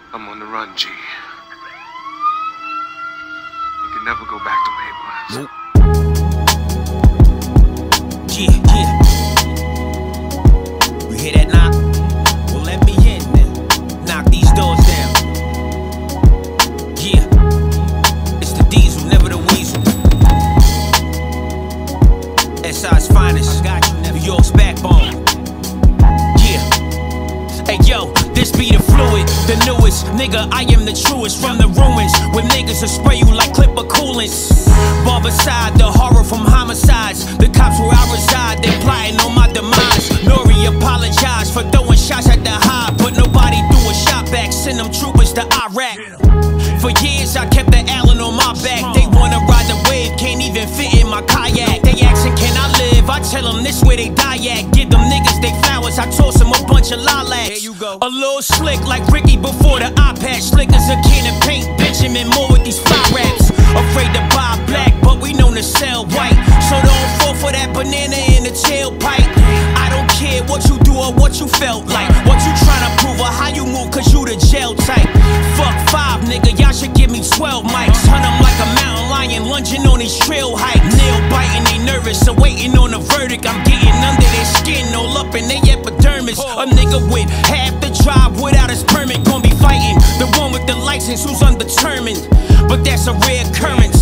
I'm on the run, G. You can never go back the way it was. Nope. Yeah. You hear that knock? Well, let me in then. Knock these doors down. Yeah. It's the Diesel, never the Weasel. SI's finest. I got you, New York's backbone. Yeah. Hey yo, this be the fluid, the newest. Nigga, I am the truest from the ruins. When niggas will spray you like clipper coolants. Barbicide, the horror from homicides. The cops where I reside, they plotting on my demise. Nori apologized for throwing shots at the high, but nobody threw a shot back. Send them troopers to Iraq. For years I kept the Allen on my back. They wanna ride the wave, can't even fit in my kayak. They asking can I live, I tell them this where they die at. Give them niggas they flowers, I toss them a bunch of lilacs. There you go. A little slick like Ricky before the iPad. Slick as a can of paint, Benjamin Moore with these fly raps. Afraid to buy black, but we known to sell white. So don't fall for that banana in the tailpipe. I don't care what you do or what you felt like. What you tryna prove or how you move, cause you the jail type. Fuck 5, nigga, y'all should give me 12 mics. Hunt them like a mountain lion, lunging on these trail hikes. Nail biting, they nervous, so waiting on a verdict. I'm getting under their skin, all up in their epidermis. A nigga with half the drive without his permit gon' be fighting the one with the license who's undetermined. But that's a rare occurrence.